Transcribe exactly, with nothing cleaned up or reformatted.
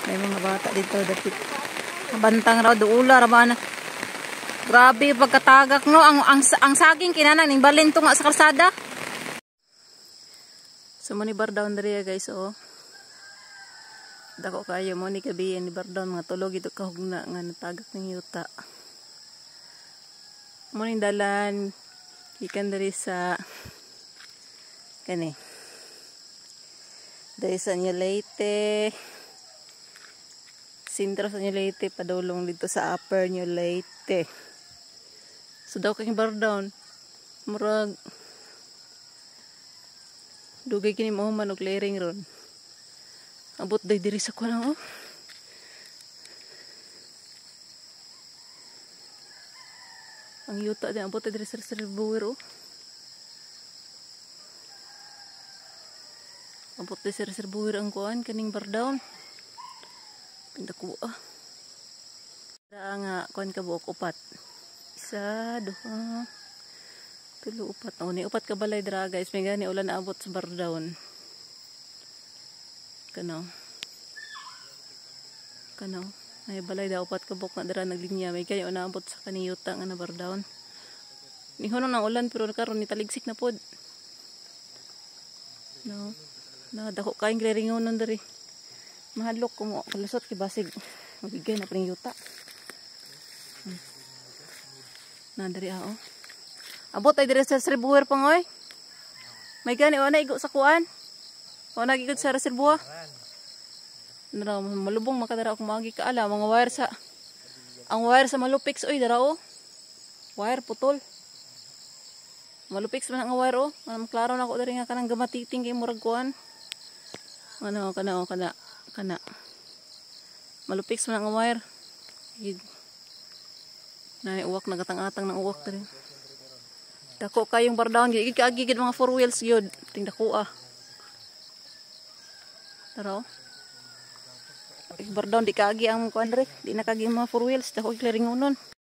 May mga bata dito dapit. Bantang raw duula ra ba na. Grabe pagkatagak no ang ang, ang saging kinana ning balin to nga sa kalsada. So mo ni bar down diri guys oh. Dako kayo mo ni gabi ni bar down mga tulog ito kahugna nga natagak ning yuta. Mo ni dalan ikan dari sa kani. Dari sa Leyte. Sintro sa Leyte padulong dito sa Upper Leyte. So daw kay bar down murag dugay kini mo man og clearing ron. Abot day diri sa kuno oh. Ang yuta din abot diri sa reservoir oh. Abot diri sa reservoir ang kuan kaning bar down. Pindako ah. Dara nga kuan ka buok upat. Isa, duha, tulo, upat. Oh, ni upat ka balay dra guys. May gani ulan abot sa bar down. Kanaw. Kanaw. May balay daw upat ka buok na dra naglinya. May gani ulan abot sa kaniyuta nga na bar down. Ni hono na ulan pero karon ni taligsik na pod. No. Na dako kaing kleringonon diri. Mahalok ko mo kalusot kay basig. Mabigay na pring yuta. Hmm. Na dari ah oh. Abot ay dire sa reservoir pangoy. May gani o na igo sa kuan. O na igod sa reservoir. Nara malubong makadara og magi ka ala mga wire sa ang wire sa malupix oy dara o. Wire putol. Malupix man ang wire o. Ang klaro na ko diri nga kanang gamatiting kay murag kuan. Ano kana o kana kana. Malupix man ang wire. Na uwak nagatang-atang ng uwak diri. Dako kayong bar down gid kaagigid mga four wheels gyud. Ting dako ah. Taro. Bar down di kaagi ang kuan diri. Di na kaagi mga four wheels dako clearing unon.